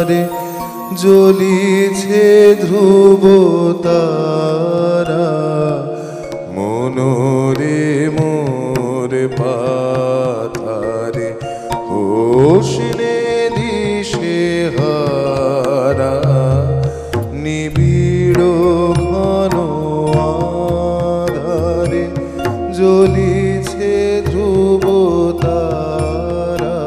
ধারে জ্বলিছে ধ্রুব তারা, মনোরে মোর পাথারে হোসনে দিশে হারা, নিবিড় ঘন আধারে জ্বলিছে ধ্রুব তারা,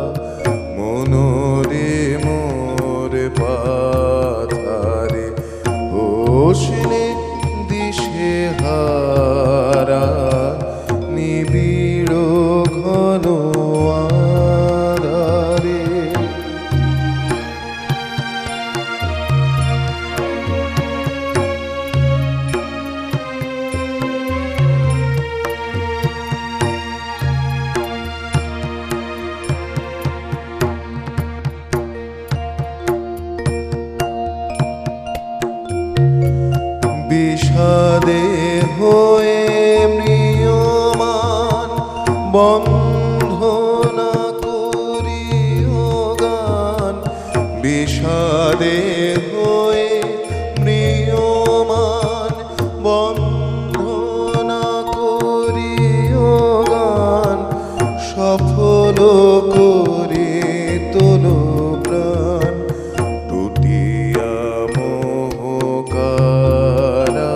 মনোরে মোর পাথারে হোসনে দিশে হারা, নিবিড় ঘন আধারে। বিষাদে হয়ে ম্রিয়মান বন্ধনা করিও গান, বিষাদে হয়ে ম্রিয়মান বন্ধনা করিও গান, সফল করে তোলো প্রাণ টুটিয়া মোহকারা,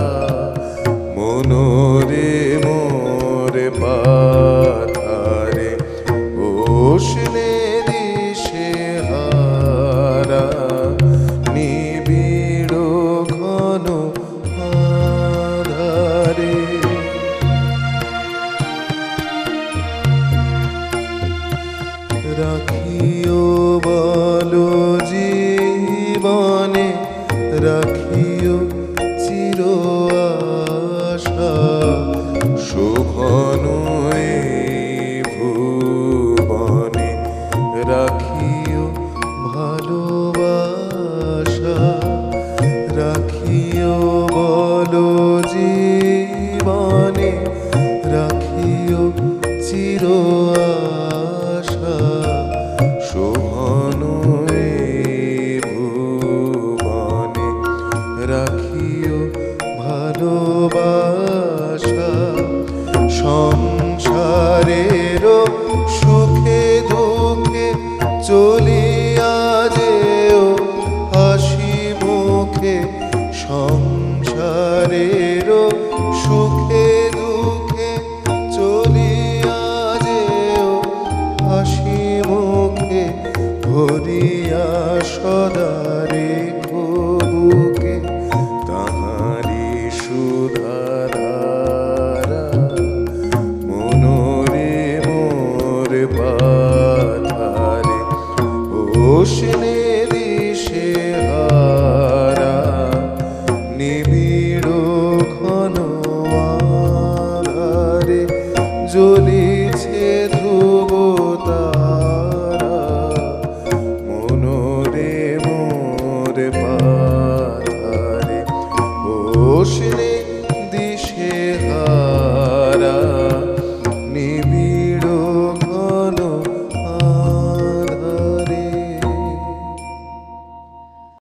মনোরে মোর পাথারে হোসনে দিশে হারা, নিবিড় ঘন আধারে। রাখিও বলো জীবনে, রাখিও চির আশা, শোভন এই ভুবনে রাখিও ভালোবাসা, রাখিও বলো জীবনে, রাখিও চির আশা, শোভন এই ভুবনে রাখিও ভালোবাসা। সংসারের সুখে দুঃখে চলিয়া যেও হাসি মুখে, সংসারের সুখে দুঃখে চলিয়া যেও হাসি মুখে, ভরিয়া সদা রেখো বুকে তাহারি সুধারা, মনোরে মোর পাথারে হোসনে